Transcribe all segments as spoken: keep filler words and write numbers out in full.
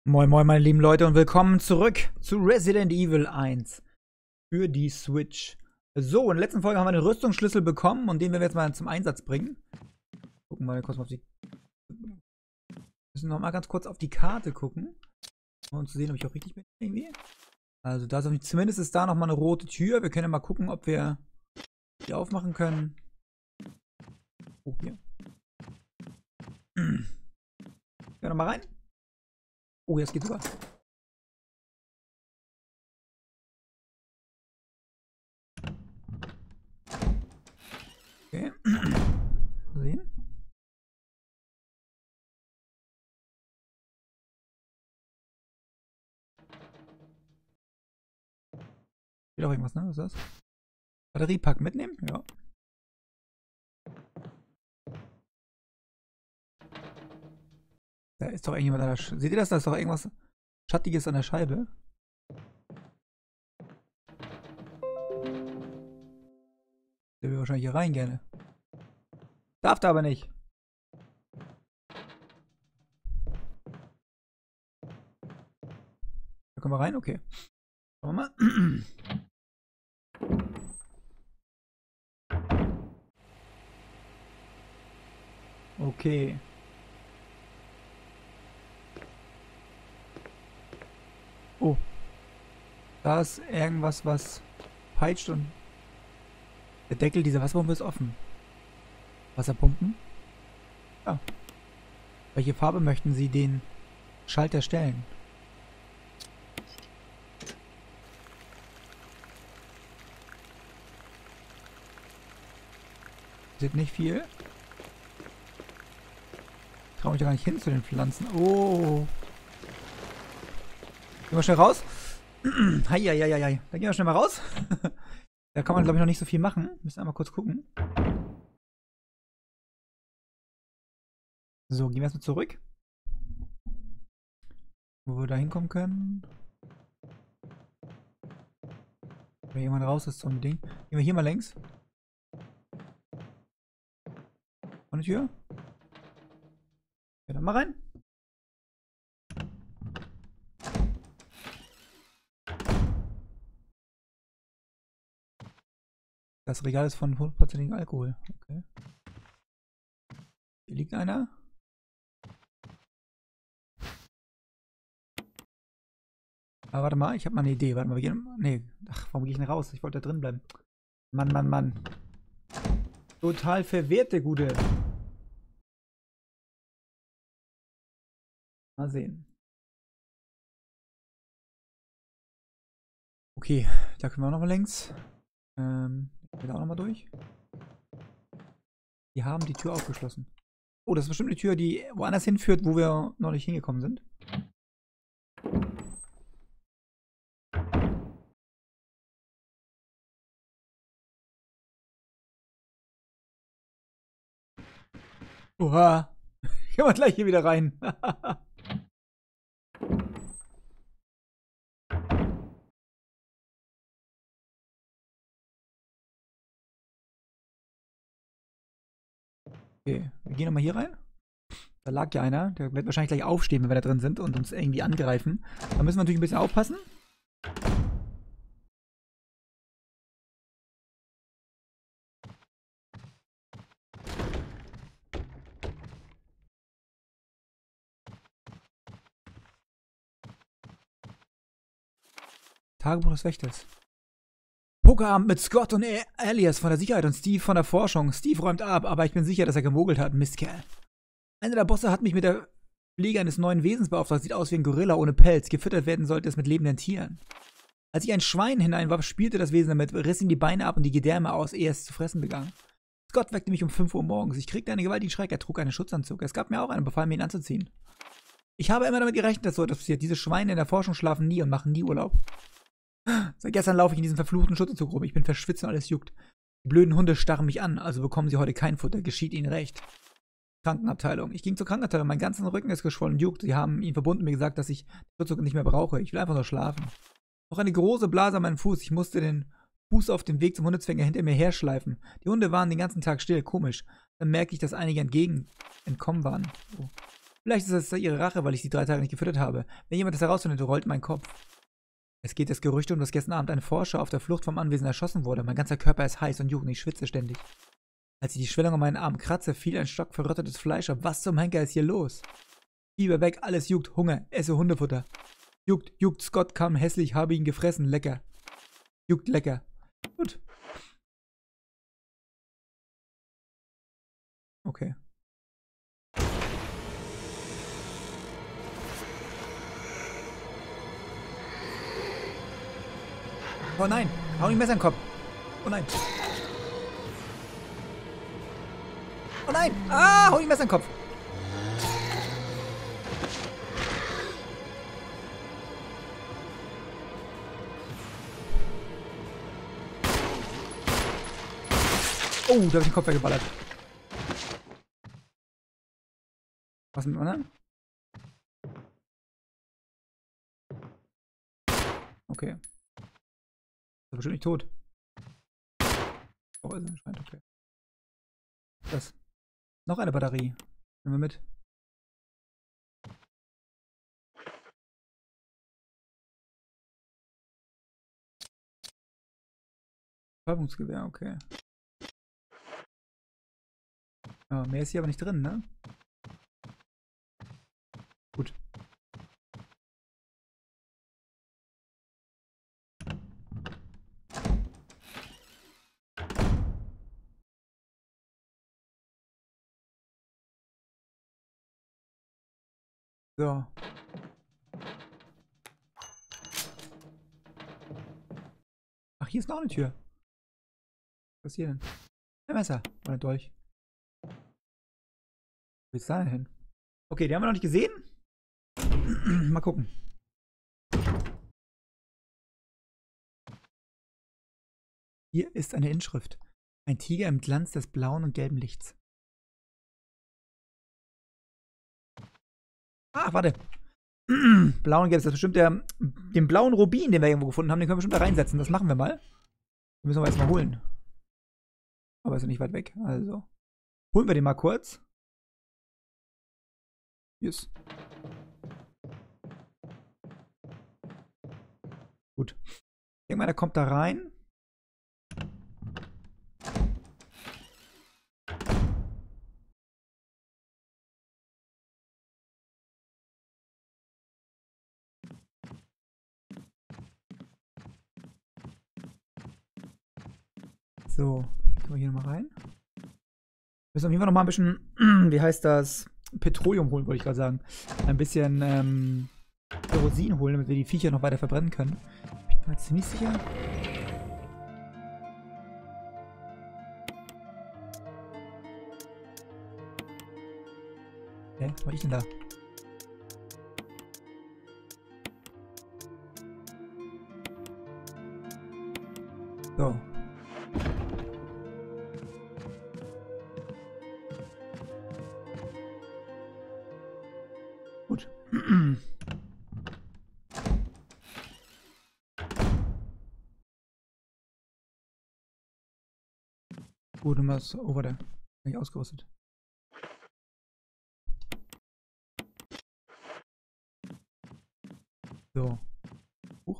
Moin moin meine lieben Leute und willkommen zurück zu Resident Evil eins für die Switch. So, in der letzten Folge haben wir den Rüstungsschlüssel bekommen und den werden wir jetzt mal zum Einsatz bringen. Gucken wir mal kurz auf die... Wir müssen noch mal ganz kurz auf die Karte gucken, um zu sehen, ob ich auch richtig bin irgendwie. Also da ist auf, zumindest ist da noch mal eine rote Tür. Wir können ja mal gucken, ob wir die aufmachen können. Oh, hier. Gehen wir noch mal rein. Oh, jetzt geht's sogar. Okay. Mal sehen. Geht auch irgendwas, ne? Was ist das? Batteriepack mitnehmen? Ja. Da ist doch irgendjemand an der Sch Seht ihr das? Da ist doch irgendwas Schattiges an der Scheibe. Der will wahrscheinlich hier rein gerne. Darf da aber nicht. Da kommen wir rein? Okay. Schauen wir mal. Okay. Oh. Da ist irgendwas, was peitscht und der Deckel dieser Wasserpumpe ist offen. Wasserpumpen? Ja. Welche Farbe möchten Sie den Schalter stellen? Sieht nicht viel. Ich traue mich gar nicht hin zu den Pflanzen. Oh. Gehen wir schnell raus. Heieieiei. Da gehen wir schnell mal raus. Da kann man, glaube ich, noch nicht so viel machen. Müssen wir einmal kurz gucken. So, gehen wir erstmal zurück. Wo wir da hinkommen können. Wenn jemand raus ist zum Ding. Gehen wir hier mal längs. Eine Tür. Ja, dann mal rein. Das Regal ist von hundertprozentigem Alkohol. Okay. Hier liegt einer. Aber warte mal, ich habe mal eine Idee. Warte mal, wir gehen. Nee, ach, warum gehe ich denn raus? Ich wollte da drin bleiben. Mann, Mann, Mann. Total verwirrt, der Gute. Mal sehen. Okay, da können wir auch noch mal längs. Ähm, geht auch noch mal durch. Die haben die Tür aufgeschlossen. Oh, das ist bestimmt eine Tür, die woanders hinführt, wo wir noch nicht hingekommen sind. Oha. Gehen wir gleich hier wieder rein. Okay, wir gehen nochmal hier rein. Da lag ja einer. Der wird wahrscheinlich gleich aufstehen, wenn wir da drin sind und uns irgendwie angreifen. Da müssen wir natürlich ein bisschen aufpassen. Tagebuch des Wächters. Pokerabend mit Scott und Alias von der Sicherheit und Steve von der Forschung. Steve räumt ab, aber ich bin sicher, dass er gemogelt hat. Mistkerl. Einer der Bosse hat mich mit der Pflege eines neuen Wesens beauftragt. Sieht aus wie ein Gorilla ohne Pelz. Gefüttert werden sollte es mit lebenden Tieren. Als ich ein Schwein hineinwarf, spielte das Wesen damit, riss ihm die Beine ab und die Gedärme aus, ehe es zu fressen begann. Scott weckte mich um fünf Uhr morgens. Ich kriegte einen gewaltigen Schreck. Er trug einen Schutzanzug. Es gab mir auch einen, befahl mir ihn anzuziehen. Ich habe immer damit gerechnet, dass so etwas passiert. Diese Schweine in der Forschung schlafen nie und machen nie Urlaub. Seit gestern laufe ich in diesem verfluchten Schutzanzug rum. Ich bin verschwitzt und alles juckt. Die blöden Hunde starren mich an, also bekommen sie heute kein Futter. Geschieht ihnen recht. Krankenabteilung. Ich ging zur Krankenabteilung. Mein ganzer Rücken ist geschwollen und juckt. Sie haben ihn verbunden und mir gesagt, dass ich den Schutzanzug nicht mehr brauche. Ich will einfach nur schlafen. Noch eine große Blase an meinem Fuß. Ich musste den Fuß auf dem Weg zum Hundezwänger hinter mir herschleifen. Die Hunde waren den ganzen Tag still. Komisch. Dann merkte ich, dass einige entgegen entkommen waren. Oh. Vielleicht ist das ihre Rache, weil ich sie drei Tage nicht gefüttert habe. Wenn jemand das herausfindet, rollt mein Kopf. Es geht das Gerücht um, dass gestern Abend ein Forscher auf der Flucht vom Anwesen erschossen wurde. Mein ganzer Körper ist heiß und juckt und ich schwitze ständig. Als ich die Schwellung an meinen Arm kratze, fiel ein Stock verrottetes Fleisch ab. Was zum Henker ist hier los? Fieber weg, alles juckt, Hunger, esse Hundefutter. Juckt, juckt, Scott kam hässlich, habe ihn gefressen, lecker. Juckt, lecker. Gut. Okay. Oh nein, hau ihm Messer in den Kopf. Oh nein. Oh nein! Ah, hau ihm Messer in den Kopf. Oh, da habe ich den Kopf weggeballert. Was mit dem anderen? Okay. Ist bestimmt nicht tot. Oh, ist er anscheinend okay. Das. Noch eine Batterie. Nehmen wir mit. Betäubungsgewehr, okay. Ja, mehr ist hier aber nicht drin, ne? Gut. So. Ach, hier ist noch eine Tür. Was ist hier denn? Ein Messer. Oder ein Dolch. Wo geht's da denn hin? Okay, die haben wir noch nicht gesehen. Mal gucken. Hier ist eine Inschrift. Ein Tiger im Glanz des blauen und gelben Lichts. Ah, warte. Blau und gelb, das ist bestimmt der, den blauen Rubin, den wir irgendwo gefunden haben, den können wir bestimmt da reinsetzen. Das machen wir mal. Den müssen wir erstmal holen. Aber ist ja nicht weit weg. Also. Holen wir den mal kurz. Yes. Gut. Ich denke mal, der kommt da rein. So, können wir hier nochmal rein. Wir müssen auf jeden Fall nochmal ein bisschen, wie heißt das, Petroleum holen, wollte ich gerade sagen. Ein bisschen ähm, Kerosin holen, damit wir die Viecher noch weiter verbrennen können. Ich bin mir ziemlich sicher. Hä, was war ich denn da? So. Gut. Gut, und was. Oh, warte. Nicht ausgerüstet. So. Huch.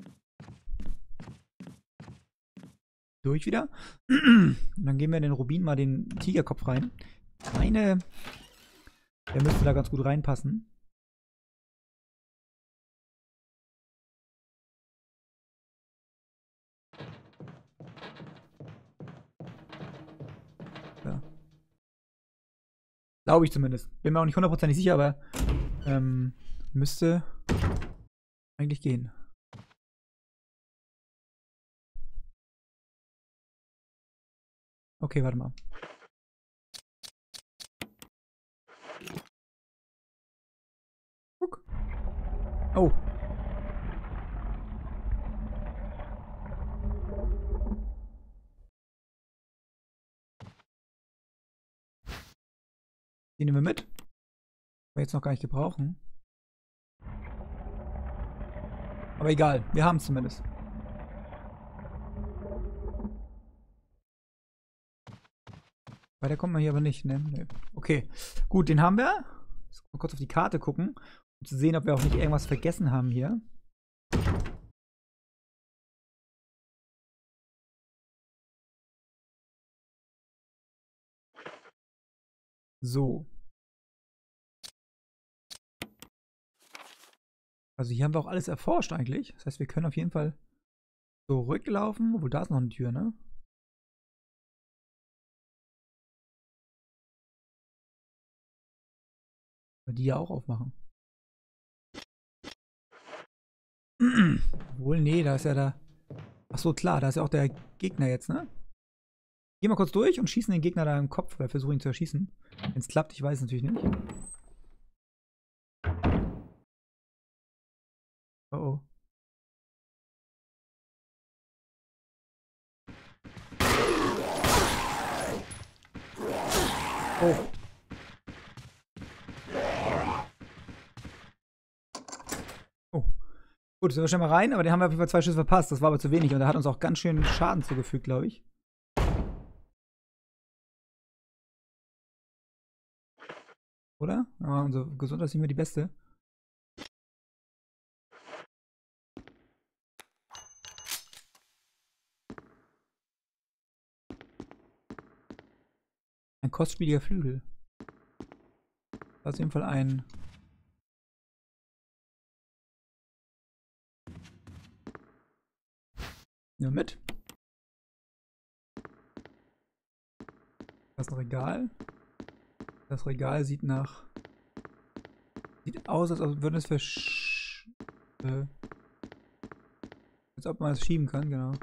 Durch wieder. Und dann geben wir in den Rubin mal den Tigerkopf rein. Meine. Der müsste da ganz gut reinpassen. Ja. Glaube ich zumindest. Bin mir auch nicht hundertprozentig sicher, aber ähm, müsste eigentlich gehen. Okay, warte mal. Guck. Oh. Die nehmen wir mit. Wir jetzt noch gar nicht gebrauchen. Aber egal, wir haben es zumindest. Weiter kommt man hier aber nicht, ne? Nee. Okay, gut, den haben wir. Jetzt mal kurz auf die Karte gucken, um zu sehen, ob wir auch nicht irgendwas vergessen haben hier. So. Also hier haben wir auch alles erforscht eigentlich. Das heißt, wir können auf jeden Fall zurücklaufen. Obwohl, da ist noch eine Tür, ne? Wir die ja auch aufmachen. Obwohl, nee, da ist ja da... Ach so, klar, da ist ja auch der Gegner jetzt, ne? Gehen wir kurz durch und schießen den Gegner da im Kopf, oder versuchen ihn zu erschießen. Wenn es klappt, ich weiß es natürlich nicht. Oh oh. Oh. Oh. Gut, sind wir schon mal rein, aber den haben wir auf jeden Fall zwei Schüsse verpasst. Das war aber zu wenig und der hat uns auch ganz schön Schaden zugefügt, glaube ich. Oder? Aber unsere Gesundheit ist nicht mehr die beste. Ein kostspieliger Flügel. Das ist auf jeden Fall ein... Nehmen wir mit. Das ist ein Regal. Das Regal sieht nach... Sieht aus, als würde es versch... Äh, als ob man es schieben kann, genau.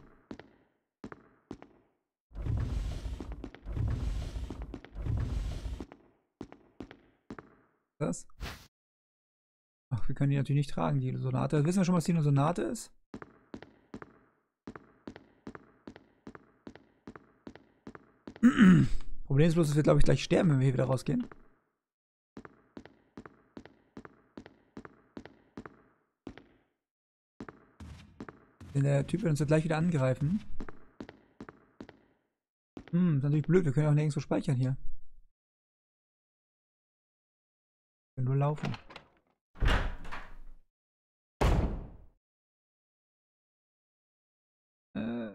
Das? Ach, wir können die natürlich nicht tragen, die Sonate. Wissen wir schon, was die Sonate ist? Problem ist bloß, dass wir, glaube ich, gleich sterben, wenn wir hier wieder rausgehen. Denn der Typ wird uns ja gleich wieder angreifen. Hm, ist natürlich blöd, wir können auch nirgendwo speichern hier. Wir können nur laufen. Äh.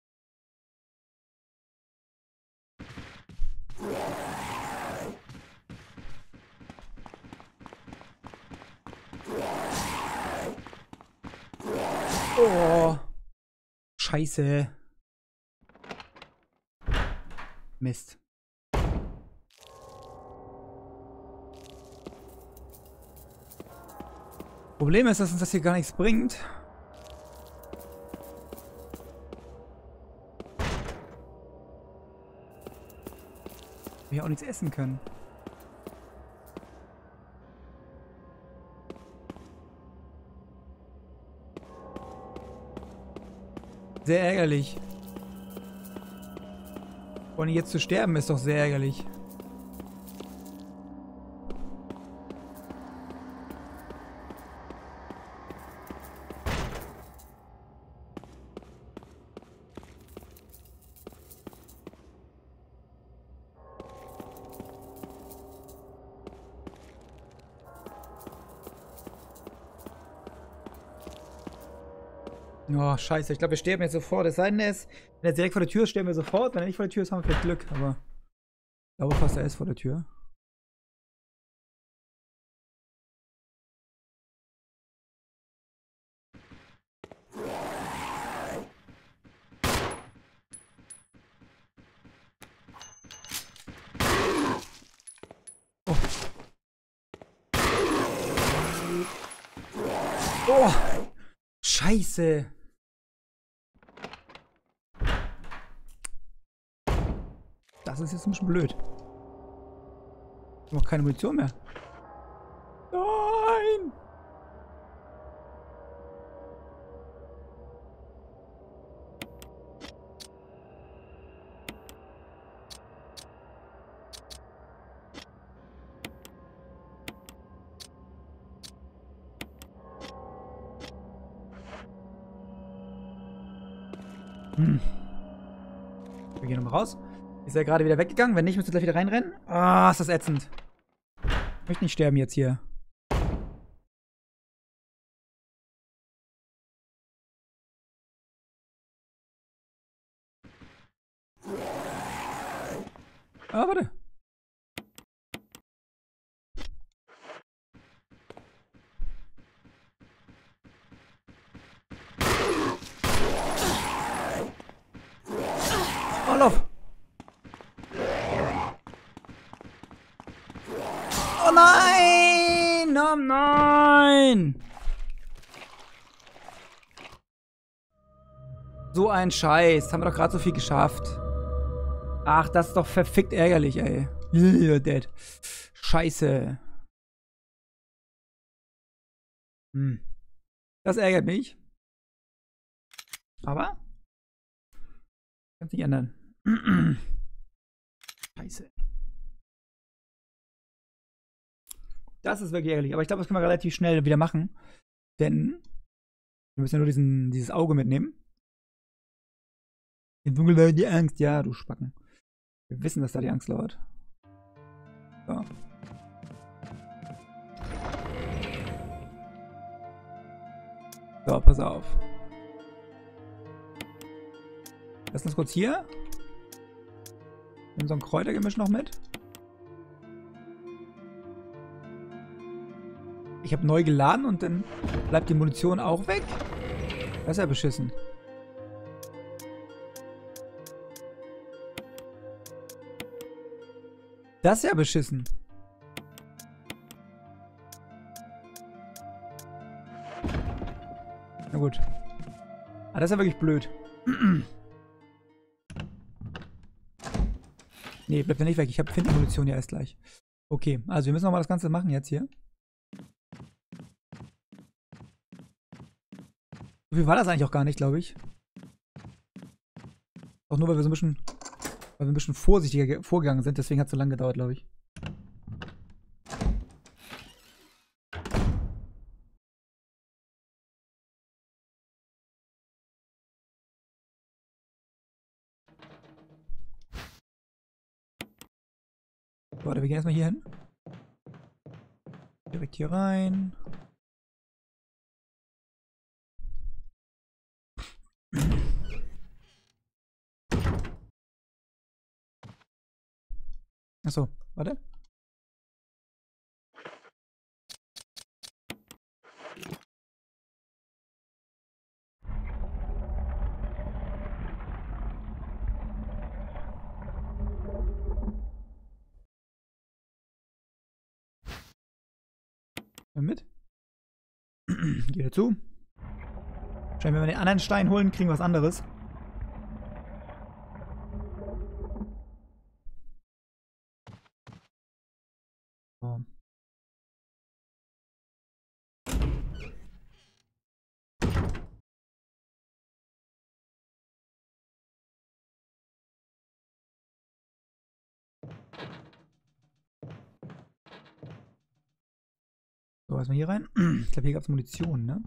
Oh. Scheiße. Mist. Problem ist, dass uns das hier gar nichts bringt. Wir auch nichts essen können. Sehr ärgerlich. Vor allem jetzt zu sterben ist doch sehr ärgerlich. Oh, scheiße. Ich glaube, wir sterben jetzt sofort. Es sei denn, er ist, wenn er direkt vor der Tür ist, sterben wir sofort. Wenn er nicht vor der Tür ist, haben wir vielleicht Glück. Aber ich glaube fast, er ist vor der Tür. Oh. Oh. Scheiße. Das ist jetzt ein bisschen blöd. Ich habe noch keine Munition mehr. Nein! Hm. Wir gehen nochmal raus. Ist er gerade wieder weggegangen? Wenn nicht, müsst ihr gleich wieder reinrennen. Ah, ist das ätzend. Ich möchte nicht sterben jetzt hier. Ah, warte. Oh, lauf. Oh nein! Oh nein! So ein Scheiß. Haben wir doch gerade so viel geschafft. Ach, das ist doch verfickt ärgerlich, ey. You're dead. Scheiße. Hm. Das ärgert mich. Aber kann's nicht ändern. Scheiße. Das ist wirklich ärgerlich. Aber ich glaube, das können wir relativ schnell wieder machen. Denn wir müssen ja nur diesen, dieses Auge mitnehmen. Im Dunkeln lauert die Angst. Ja, du Spacken. Wir wissen, dass da die Angst lauert. So. So, pass auf. Lass uns kurz hier. Nehmen so ein Kräutergemisch noch mit. Ich habe neu geladen und dann bleibt die Munition auch weg. Das ist ja beschissen. Das ist ja beschissen. Na gut. Ah, das ist ja wirklich blöd. Nee, bleibt ja nicht weg. Ich habe finde Munition ja erst gleich. Okay, also wir müssen nochmal das Ganze machen jetzt hier. So viel war das eigentlich auch gar nicht, glaube ich. Auch nur, weil wir so ein bisschen, weil wir ein bisschen vorsichtiger vorgegangen sind. Deswegen hat es so lange gedauert, glaube ich. Warte, wir gehen erstmal hier hin. Direkt hier rein. Achso, warte. Mit. Geh dazu. Wahrscheinlich, wenn wir den anderen Stein holen, kriegen wir was anderes. So. So, erstmal hier rein. Ich glaube, hier gab es Munition, ne?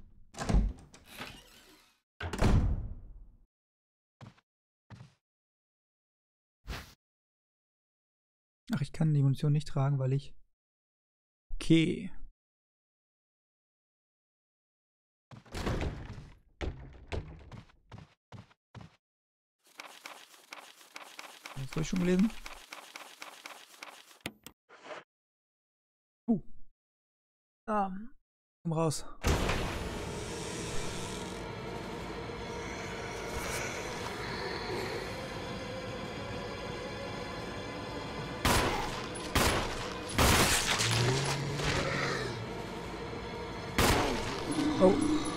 Ach, ich kann die Munition nicht tragen, weil ich... Okay. Das habe ich schon gelesen. Uh. Ah. Komm raus. Oh.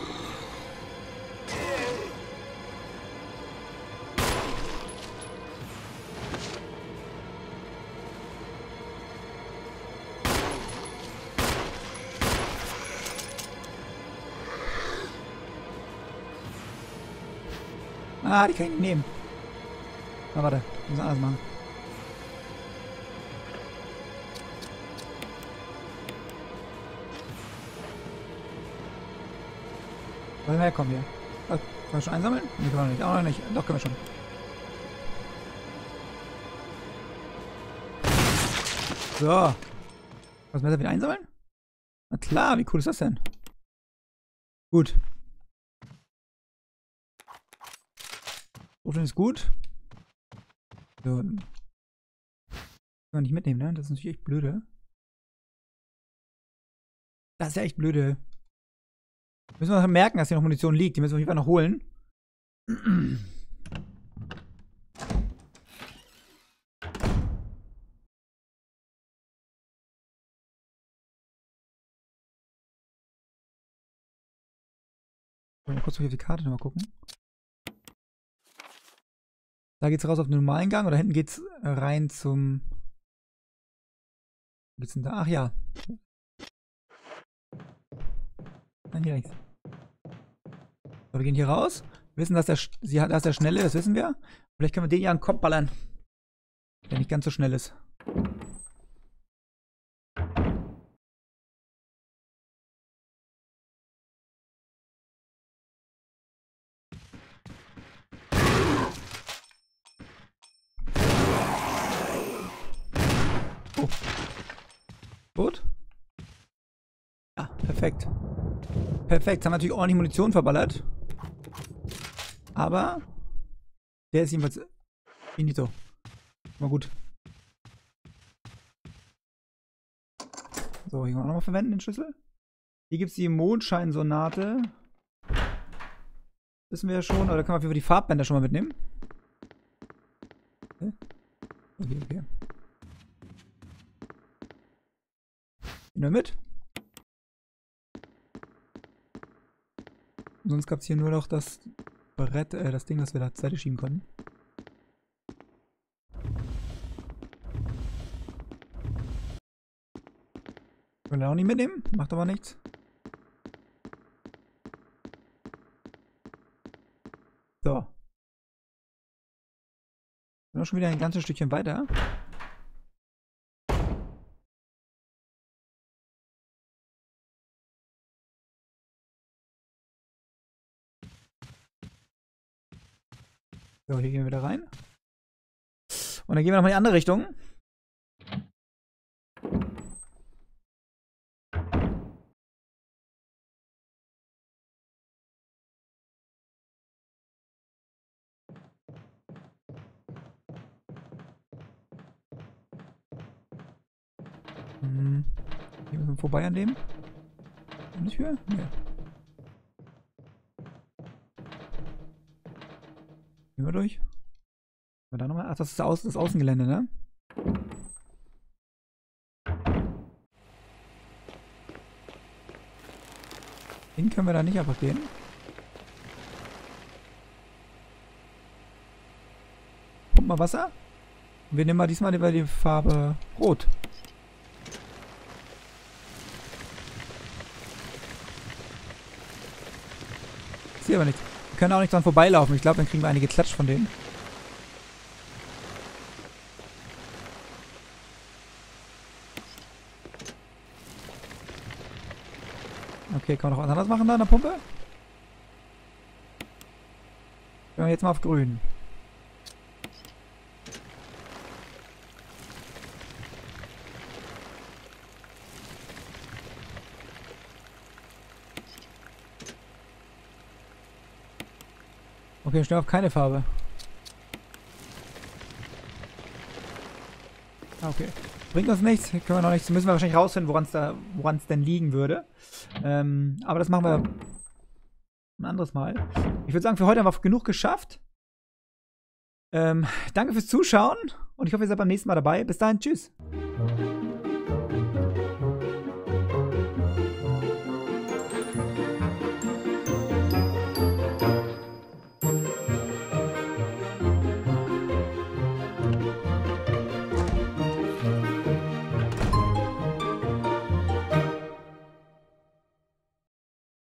Ah, die kann ich nicht nehmen. Na, warte. Wir müssen alles machen. Wollen wir herkommen hier? Oh, können wir schon einsammeln? Nee, können wir nicht. Auch noch nicht. Doch, können wir schon. So. Das Messer wieder einsammeln? Na klar, wie cool ist das denn? Gut. Roten ist gut. So. Kann man nicht mitnehmen, ne? Das ist natürlich echt blöde. Das ist ja echt blöde. Müssen wir noch merken, dass hier noch Munition liegt. Die müssen wir auf jeden Fall noch holen. Mal kurz auf die Karte nochmal gucken. Da geht's raus auf den normalen Gang oder hinten geht's rein zum. Wo geht's denn da? Ach ja. Nein, hier rechts. So, wir gehen hier raus. Wir wissen, dass der, sie hat, dass der schnell ist, das wissen wir. Vielleicht können wir den ja an den Kopf ballern. Der nicht ganz so schnell ist. Oh. Gut. Ja, perfekt. Perfekt. Jetzt haben wir natürlich ordentlich Munition verballert. Aber der ist jedenfalls finito. Mal gut. So, hier können wir auch nochmal verwenden, den Schlüssel. Hier gibt es die Mondscheinsonate. Wissen wir ja schon. Oder können wir für die Farbbänder schon mal mitnehmen? Okay, okay. okay. Nehmen wir mit. Sonst gab es hier nur noch das Brett, äh, das Ding, das wir da zur Seite schieben konnten. Können wir auch nicht mitnehmen, macht aber nichts. So. Sind wir schon wieder ein ganzes Stückchen weiter. So, hier gehen wir wieder rein. Und dann gehen wir nochmal in die andere Richtung. Hm. Hier müssen wir vorbei an dem. Nicht höher? Nee. Gehen wir durch. Wir da nochmal. Ach, das ist das, Außen, das Außengelände, ne? Den können wir da nicht einfach gehen. Pump mal Wasser. Und wir nehmen mal diesmal die Farbe Rot. Ich sehe aber nichts. Wir können auch nicht dran vorbeilaufen. Ich glaube, dann kriegen wir einige Klatsch von denen. Okay, kann man noch was anderes machen da an der Pumpe? Gehen wir jetzt mal auf grün. Okay, schnell auf keine Farbe. Okay. Bringt uns nichts, können wir noch nichts. Müssen wir wahrscheinlich rausfinden, woran es da, woran es denn liegen würde. Ähm, aber das machen wir ein anderes Mal. Ich würde sagen, für heute haben wir genug geschafft. Ähm, danke fürs Zuschauen und ich hoffe, ihr seid beim nächsten Mal dabei. Bis dahin, tschüss.